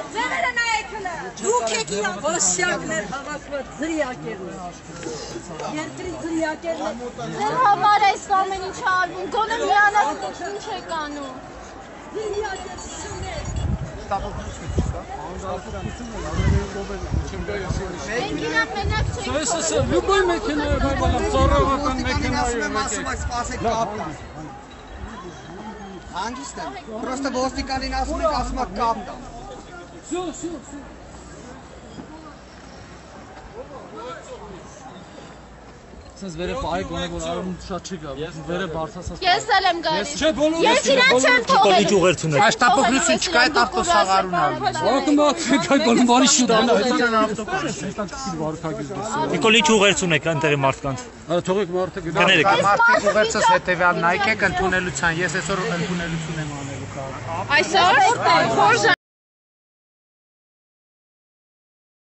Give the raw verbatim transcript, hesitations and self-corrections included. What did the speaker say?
Ձևերը նայեցնը։ Դուք եք իրան վասյակներ հավաքված զրիակերներ։ Երկրի զրիակերներ։ Ձեր համար է այս ամեն ինչ արվում, գոնե միանալ ինչ եք անում։ Զրիակերներ։ Մենք իրան մենակ չենք Սա լուբոյ մեքենա է, բալամ, ծառավական մեքենա է։ Սպասեք կապ կա։ Հանգիստ եմ, պրոստը ոստիկանին ասում եք, ասում եք կապ կա։ Всё, всё, всё. Սենց վերը պայ գոնե որ արում շատ չի գա, վերը բարձրացած։ Ես էլ եմ գալիս։ Չէ, բոլորը Ես իրան չեմ թողել։ Ինչ ուղերձ ունեք։ Աշտապօգնություն չկա, այդ ավտոսաղարուն ա։ Ակմա քայ բոլում բարի շուտ Դա Նիկոլ ինչ ուղերձ ունեք այնտեղի մարդկանց։ Արա թողեք մարդը գնա։ Կներեք։ Մարդիկ ուղերձս հետևյալ նայեք եք ընդունելության, ես այսօր ընդունելություն եմ անելու քաղաքում։ Այսօր